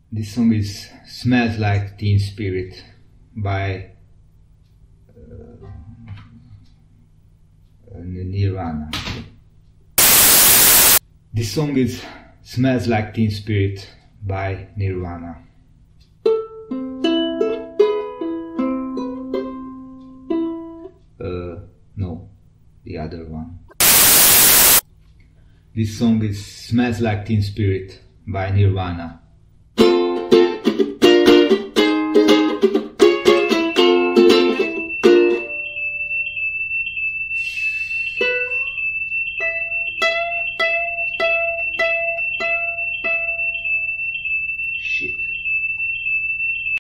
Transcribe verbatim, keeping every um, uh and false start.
This song is Smells Like Teen Spirit by uh, Nirvana. This song is Smells Like Teen Spirit by Nirvana. Uh, no, the other one. This song is Smells Like Teen Spirit by Nirvana.